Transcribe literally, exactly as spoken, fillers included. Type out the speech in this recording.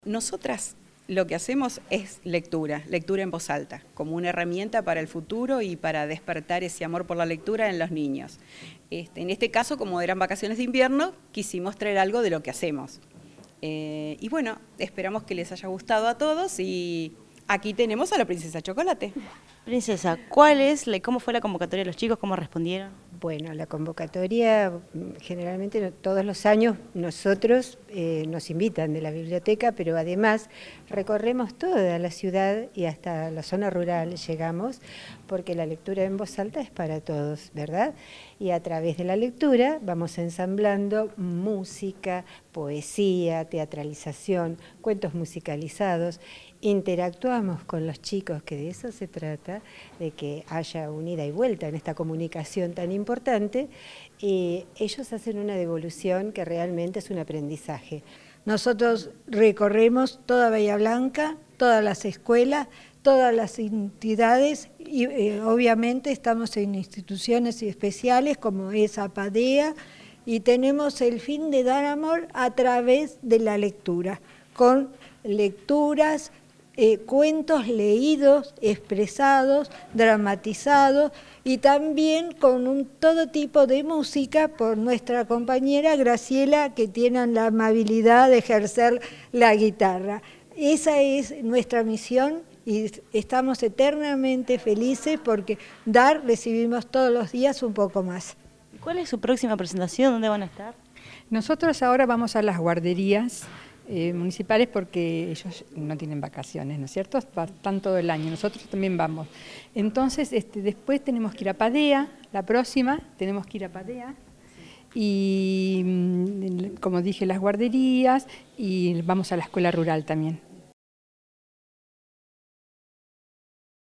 Nosotras lo que hacemos es lectura, lectura en voz alta, como una herramienta para el futuro y para despertar ese amor por la lectura en los niños. Este, en este caso, como eran vacaciones de invierno, quisimos traer algo de lo que hacemos. Eh, y bueno, esperamos que les haya gustado a todos y aquí tenemos a la Princesa Chocolate. Princesa, ¿cuál es, cómo fue la convocatoria de los chicos, cómo respondieron? Bueno, la convocatoria, generalmente todos los años nosotros eh, nos invitan de la biblioteca, pero además recorremos toda la ciudad y hasta la zona rural llegamos, porque la lectura en voz alta es para todos, ¿verdad? Y a través de la lectura vamos ensamblando música, poesía, teatralización, cuentos musicalizados. Interactuamos con los chicos, que de eso se trata, de que haya una ida y vuelta en esta comunicación tan importante, y ellos hacen una devolución que realmente es un aprendizaje. Nosotros recorremos toda Bahía Blanca, todas las escuelas, todas las entidades y eh, obviamente estamos en instituciones especiales como es APADEA y tenemos el fin de dar amor a través de la lectura, con lecturas, Eh, cuentos leídos, expresados, dramatizados y también con un, todo tipo de música por nuestra compañera Graciela, que tiene la amabilidad de ejercer la guitarra. Esa es nuestra misión y estamos eternamente felices porque dar recibimos todos los días un poco más. ¿Cuál es su próxima presentación? ¿Dónde van a estar? Nosotros ahora vamos a las guarderías Eh, municipales porque ellos no tienen vacaciones, ¿no es cierto? Están todo el año, nosotros también vamos. Entonces, este, después tenemos que ir a Padea, la próxima, tenemos que ir a Padea, y como dije, las guarderías, y vamos a la escuela rural también.